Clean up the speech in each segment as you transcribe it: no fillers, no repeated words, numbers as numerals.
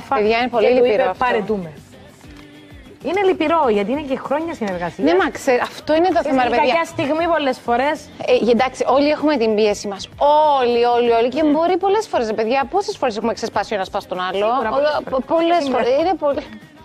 Αλφα. Παιδιά, είναι πολύ και του λυπηρό είπε αυτό. παρετούμε. Είναι λυπηρό γιατί είναι και χρόνια συνεργασία. Ναι, μα ξέρει, αυτό είναι το θέμα, ρε Στην παιδιά. κακιά στιγμή πολλές φορές. Εντάξει, όλοι έχουμε την πίεση μας. Όλοι. Και μπορεί πολλές φορές, ρε παιδιά, πόσες φορές έχουμε ξεσπάσει ο ένας πας στον άλλο. Πολλές φορές. Είναι πολύ.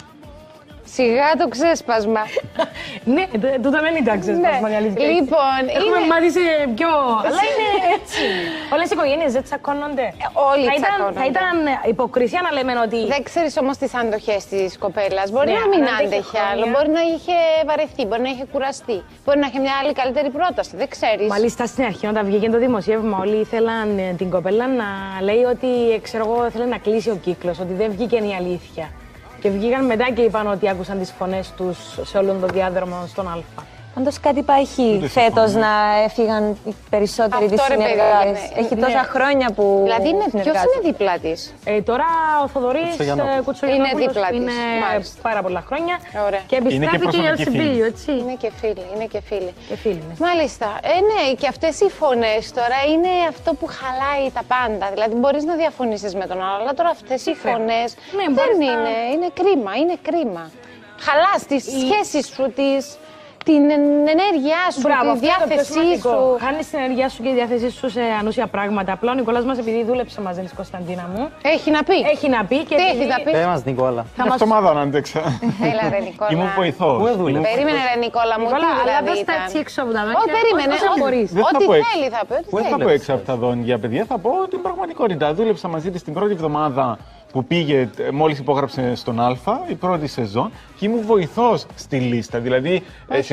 Σιγά το ξέσπασμα. Ναι, τούτο δεν ήταν ξέσπασμα. Λοιπόν, έχουμε μάθει σε πιο. Αλλά είναι έτσι. Όλες οι οικογένειες δεν τσακώνονται. Όλοι τσακώνονται. Θα ήταν υποκρισία να λέμε ότι. Δεν ξέρεις όμως τις αντοχές της κοπέλας. Μπορεί να μην άντεχε άλλο, μπορεί να είχε βαρεθεί, μπορεί να είχε κουραστεί. Μπορεί να είχε μια άλλη καλύτερη πρόταση. Δεν ξέρεις. Μάλιστα στην αρχή, όταν βγήκε το δημοσίευμα, όλοι ήθελαν την κοπέλα να λέει ότι ξέρω εγώ, θέλει να κλείσει ο κύκλος, ότι δεν βγήκε η αλήθεια. Και βγήκαν μετά και είπαν ότι άκουσαν τις φωνές τους σε όλον τον διάδρομο στον Αλφα. Πάντως κάτι υπάρχει φέτος να έφυγαν οι περισσότεροι της συνεργάτες. Έχει τόσα χρόνια που. Δηλαδή, ποιος είναι δίπλα της? Τώρα ο Θοδωρής Κουτσογιαννόπουλος είναι δίπλα της. Είναι πάρα πολλά χρόνια. Ωραία. Και επιστράφηκε η Ελσιμπίλιο, έτσι. Είναι και φίλοι. Και φίλοι, ναι. Μάλιστα. Ναι, και αυτές οι φωνές τώρα είναι αυτό που χαλάει τα πάντα. Δηλαδή, μπορείς να διαφωνήσεις με τον άλλο, αλλά τώρα αυτές οι φωνές δεν είναι. Είναι κρίμα. Χαλάς τις σχέσεις σου, την ενέργειά σου, τη διάθεσή σου. Χάνεις την ενέργειά σου και τη διάθεσή σου σε ανούσια πράγματα. Απλά ο Νικόλας μας, επειδή δούλεψε μαζί της Κωνσταντίνα μου. Έχει να πει. Και τι έχει να πει? Πες μας, Νικόλα. Μια εβδομάδα να αντέξα. Έλα, ρε Νικόλα. Ήμουν βοηθός. Πού έδουλε? Περίμενε, ρε Νικόλα μου, τι αλλά δηλαδή δώσ' τα ήταν? έτσι έξω από τα δόντια. Όχι, περίμενε. Ό,τι θέλει θα πει. Δεν θα πω έξω από τα δόντια, παιδιά. Θα πω την πραγματικότητα. Δούλεψα μαζί της την πρώτη εβδομάδα που πήγε, μόλις υπόγραψε στον Α, η πρώτη σεζόν, και ήμουν βοηθός στη λίστα. Δηλαδή,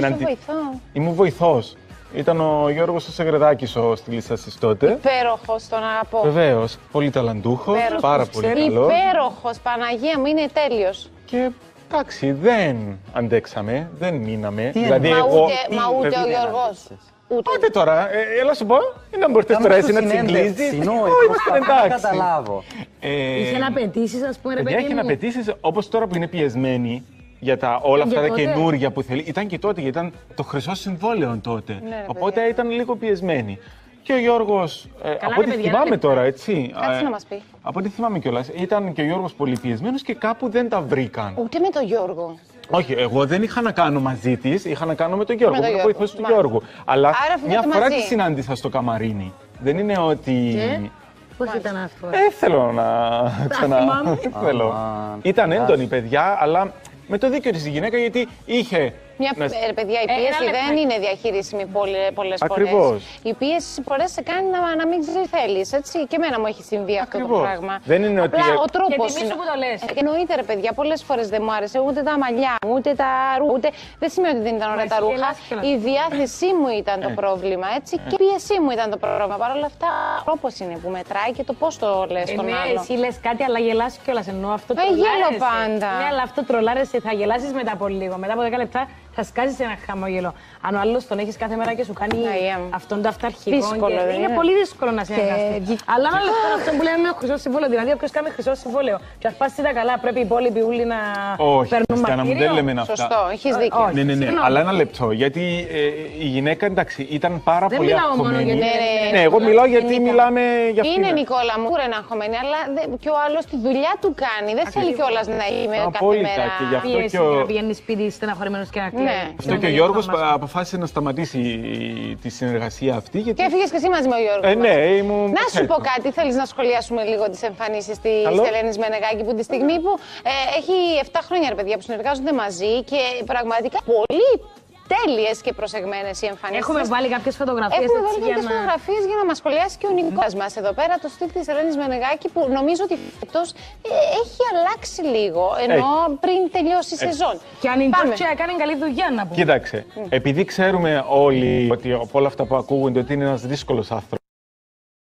ήμουν βοηθός. Ήταν ο Γιώργος ο Σεγρεδάκης στη λίστα της τότε. Υπέροχος, τον αγαπώ. Βεβαίως, πολύ ταλαντούχος, πάρα πολύ καλός. Υπέροχος, Παναγία μου, είναι τέλειος. Και εντάξει, δεν αντέξαμε, δεν μείναμε. Δηλαδή, μα ούτε ο Γιώργος. Ούτε τώρα, έλα σου πω, είναι να μπορείς τώρα εσύ να τσιγκλίζεις. Δεν καταλάβω. Είχε να απαιτήσεις, ας πούμε, ρε παιδί μου. Είχε να απαιτήσεις, όπως τώρα που είναι πιεσμένη για όλα αυτά τα καινούργια που θέλει. Ήταν και τότε, γιατί ήταν το χρυσό συμβόλαιο τότε. Οπότε ήταν λίγο πιεσμένη. Και ο Γιώργος, από ό,τι θυμάμαι τώρα, έτσι. Κάτσε να μας πει. Από ό,τι θυμάμαι κιόλας, ήταν και ο Γιώργος πολύ πιεσμένος και κάπου δεν τα βρήκαν. Ούτε με τον Γιώργο. Όχι, εγώ δεν είχα να κάνω μαζί της, είχα να κάνω με τον Γιώργο. Ήμουν βοηθός του Γιώργου. Αλλά μια φορά τη συνάντησα στο καμαρίνι. Δεν είναι ότι. Πώς ήταν αυτό? Θέλω να θέλω. Ήταν έντονη, παιδιά, αλλά με το δίκιο της η γυναίκα, γιατί είχε. Παιδιά, η πίεση δεν είναι διαχειρίσιμη πολλές φορές. Ακριβώς. Η πίεση πολλές σε κάνει να μην θέλεις, έτσι. Και εμένα μου έχει συμβεί αυτό το πράγμα. Δεν είναι ότι. Απλά ο τρόπος είναι. Που το λες. Εννοείται, ρε παιδιά, πολλές φορές δεν μου άρεσε ούτε τα μαλλιά μου, ούτε τα ρούχα. Δεν σημαίνει ότι δεν ήταν ωραία τα ρούχα. Η διάθεσή μου ήταν το πρόβλημα, έτσι. Και η πίεσή μου ήταν το πρόβλημα. Παρ' όλα αυτά, ο τρόπος είναι που μετράει και το πώς το λες στον άλλο. Εσύ λες κάτι, αλλά γελάς κιόλας. Ενώ αυτό γέλω πάντα. Ναι, αλλά αυτό τρολάρεσαι, θα γελάσεις μετά από λίγο. Μετά από 10 λεπτά θα σκάσεις ένα χαμόγελο. Αν ο άλλος τον έχεις κάθε μέρα και σου κάνει αυτόν το αυταρχικό. Δύσκολο, είναι πολύ δύσκολο να συνεργαστεί. Αλλά ένα λεπτό αυτό που λέμε με χρυσό συμβόλαιο. Δηλαδή, όποιος κάνει χρυσό συμβόλαιο και ας πάσει τα καλά, πρέπει οι υπόλοιποι ούλοι να παίρνουν μαρτύριο. Όχι, δεν λέμε αυτά. Σωστό, έχεις δίκιο. Ναι. Αλλά ένα λεπτό. Γιατί η γυναίκα, εντάξει, ήταν πάρα πολύ αγχωμένη. Ναι, εγώ μιλάω γιατί μιλάμε για αυτήν. Είναι, Νικόλα μου, είναι αγχωμένη, αλλά και ο άλλος τη δουλειά του κάνει. Δεν θέλει κιόλας να είμαι κάθε μέρα. Πίεση να πηγαίνει σπίτι στεναχωρημένος και να κλαίει. Αυτό και ο Γιώργος αποφάσισε να σταματήσει τη συνεργασία αυτή. Και έφυγες και εσύ μαζί με ο Γιώργος. Ναι, ήμουν. Να σου πω κάτι, θέλεις να σχολιάσουμε λίγο τις εμφανίσεις της Ελένης Μενεγάκη, που τη στιγμή που έχει 7 χρόνια, ρε παιδιά, που συνεργάζονται μαζί και πραγματικά πολύ τέλειες και προσεγμένες οι εμφανίσεις. Έχουμε βάλει κάποιες φωτογραφίες. Έχουμε βάλει κάποιες φωτογραφίες για να μας σχολιάσει και ο Νικόλας μας εδώ πέρα, το στυλ της Ελένης Μενεγάκη, που νομίζω ότι φέτος έχει αλλάξει λίγο, ενώ πριν τελειώσει η σεζόν. Και αν η Ντόρτσε έκανε καλή δουλειά, να πούμε. Κοίταξε, επειδή ξέρουμε όλοι ότι από όλα αυτά που ακούγονται ότι είναι ένας δύσκολος άνθρωπος.